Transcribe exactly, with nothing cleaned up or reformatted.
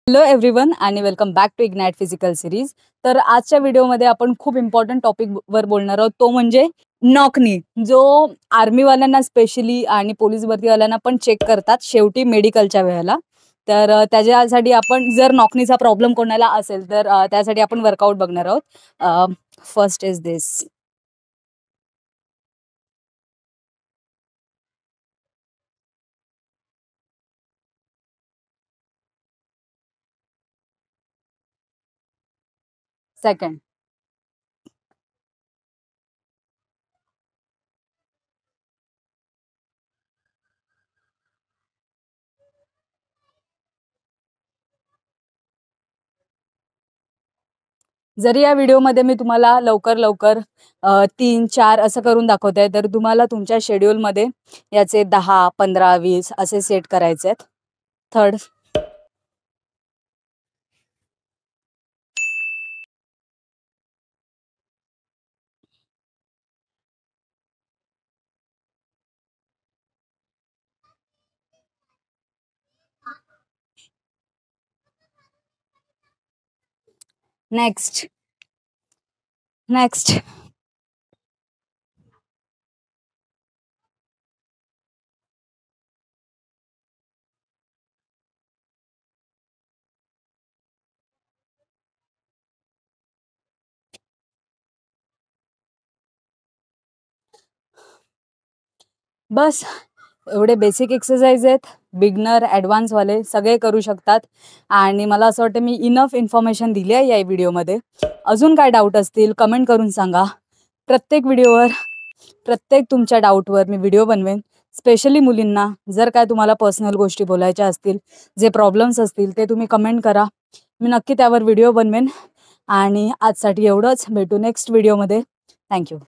Hello everyone आणि welcome back to ignite physical series. तर आजच्या व्हिडिओमध्ये आपण खूप इम्पॉर्टंट टॉपिक वर बोलणार आहोत, तो म्हणजे नॉकनी, जो आर्मीवाल्यांना स्पेशली आणि पोलीस भरतीवाल्यांना पण चेक करतात शेवटी मेडिकलच्या वेळेला. तर त्याच्यासाठी आपण जर नॉकनीचा प्रॉब्लेम कोणाला असेल तर त्यासाठी आपण वर्कआउट बघणार आहोत. First is this. सेकंड. जरी या व्हिडिओमध्ये मी तुम्हाला लवकर लवकर तीन चार असं करून दाखवते, तर तुम्हाला तुमच्या शेड्यूलमध्ये याचे दहा पंधरा वीस असे सेट करायचे आहेत. थर्ड. नेक्स्ट. नेक्स्ट. बस एवढे बेसिक एक्सरसाइज आहेत. बिगनर ॲडव्हान्सवाले सगळे करू शकतात. आणि मला असं वाटतं मी इनफ इन्फॉर्मेशन दिली आहे या व्हिडिओमध्ये. अजून काय डाऊट असतील कमेंट करून सांगा. प्रत्येक व्हिडिओवर प्रत्येक तुमच्या डाऊटवर मी व्हिडिओ बनवेन. स्पेशली मुलींना जर काय तुम्हाला पर्सनल गोष्टी बोलायच्या असतील, जे प्रॉब्लेम्स असतील, ते तुम्ही कमेंट करा. मी नक्की त्यावर व्हिडिओ बनवेन. आणि आजसाठी एवढंच. भेटू नेक्स्ट व्हिडिओमध्ये. थँक्यू.